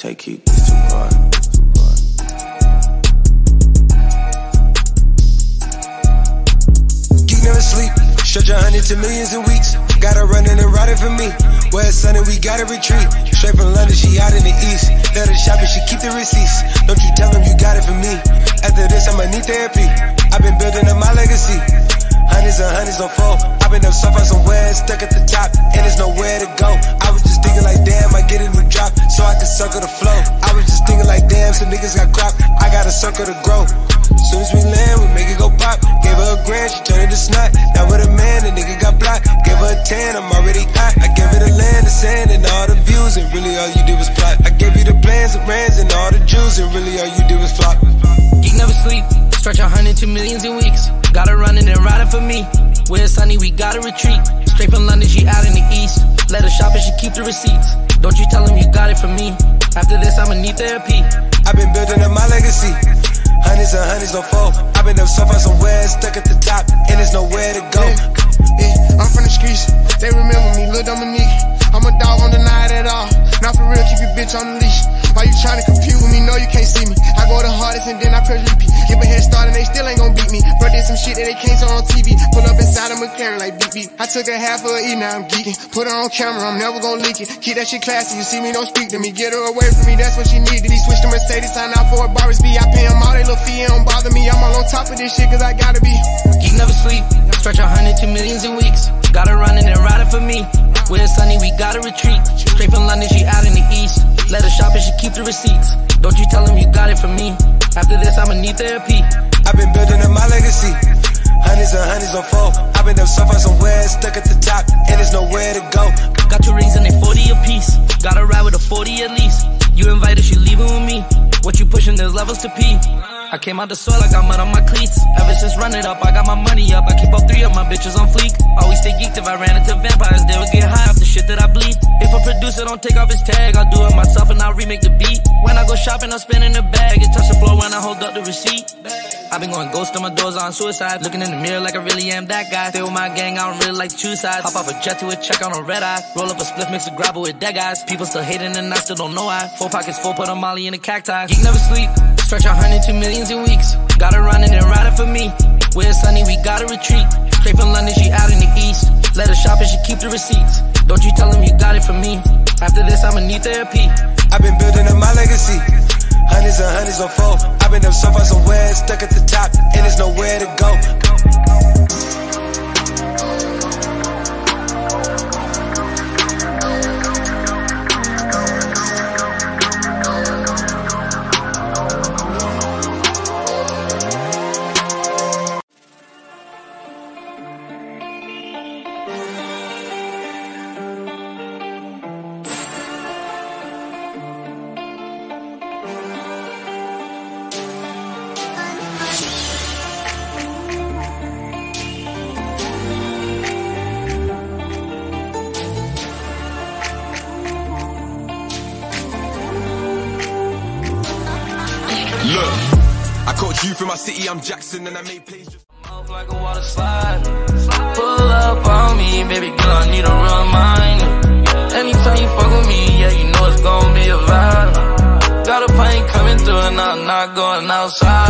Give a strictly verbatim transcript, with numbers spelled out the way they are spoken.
Tay Keith, this too hard. Geek never sleep. Stretch a hundred to millions in weeks. Got her running and riding for me. Where it's sunny, we gotta retreat. Straight from London, she out in the east. Let her shop and she keep the receipts. Don't you tell them you got it for me. After this, I'ma need therapy. I've been building up my legacy. Hundreds and hundreds don't fall. I've been up so far somewhere, stuck at the top, and there's nowhere to go. I was just thinking like, damn, I get a new drop, so I can circle the flow. I was just thinking like, damn, some niggas got crop, I got a circle to grow. Soon as we land, we make it go pop. Gave her a grand, she turned it to snot. Now with a man, the nigga got blocked. Gave her a tan, I'm already hot. I gave her the land, the sand, and all the views, and really all you did was plot. I gave you the plans, the rands, and all the Jews, and really all you did was flop. Geek never sleep, stretch a hundred to millions in weeks. Got her running and riding for me. Where it's sunny, we gotta retreat. Straight from London, she out in the east. Let her shop and she keep the receipts. Don't you tell them you got it from me. After this, I'ma need therapy. I've been building up my legacy. Hundreds and hundreds don't fall. I've been up so far somewhere, stuck at the top, and there's nowhere to go. Yeah, yeah, I'm from the streets. They remember me, Lil Dominique. I'm a dog, won't deny it at all. Now for real, keep your bitch on the leash. Why you tryna compete with me? No, you can't see me. I go the hardest and then I press repeat. Give a head start and they still ain't gon' beat me. Bro did some shit that they can't show on T V. Pull up inside a McLaren like beep beep. I took a half of a E, now I'm geeking. Put her on camera, I'm never gon' leak it. Keep that shit classy, you see me, don't speak to me. Get her away from me, that's what she needed. He switched to Mercedes, sign out for a Barris B. I pay them all, they little fee, it don't bother me. I'm all on top of this shit cause I gotta be. Geek never sleep, stretch a hundred to millions in weeks. Got her running and riding for me. Where it's sunny, we gotta retreat. Straight from London, she out in the east. Let her shop and she keep the receipts. Don't you tell them you got it from me. After this, I'ma need therapy. I've been building up my legacy. Hundreds and hundreds don't fall. I've been up so far somewhere, stuck at the top, and there's nowhere to go. Got two rings and they forty apiece. Gotta ride with a forty at least. You invited, she leaving with me. What you pushing, there's levels to pee. I came out the soil, I got mud on my cleats. Ever since run it up, I got my money up. I keep all three of my bitches on fleek. Always stay geeked. If I ran into vampires, they would get high off the shit that I bleed. If a producer don't take off his tag, I'll do it myself and I'll remake the beat. When I go shopping, I'll spend in the bag. It touch the floor when I hold up the receipt. I've been going ghost on my doors on suicide. Looking in the mirror like I really am that guy. Stay with my gang, I don't really like to choose sides. Hop off a jet to a check on a red eye. Roll up a spliff, mix a grapple with dead guys. People still hating and I still don't know why. Four pockets full, put a molly in a cacti. Geek never sleep, stretch a hundred to millions in weeks. Got her running and riding for me. Where it's sunny, we gotta retreat. Straight from London, she out in the east. Let her shop and she keep the receipts. Don't you tell them you got it from me. After this, I'ma need therapy. I've been building up my legacy. Hundreds and hundreds don't fall. I've been up so far somewhere, stuck at the top, and there's nowhere to go. Look, I caught you from my city, I'm Jackson, and I made plays just Off like a water slide. Pull up on me, baby girl, I need a reminder. Anytime you fuck with me, yeah, you know it's gonna be a vibe. Got a plane coming through and I'm not going outside.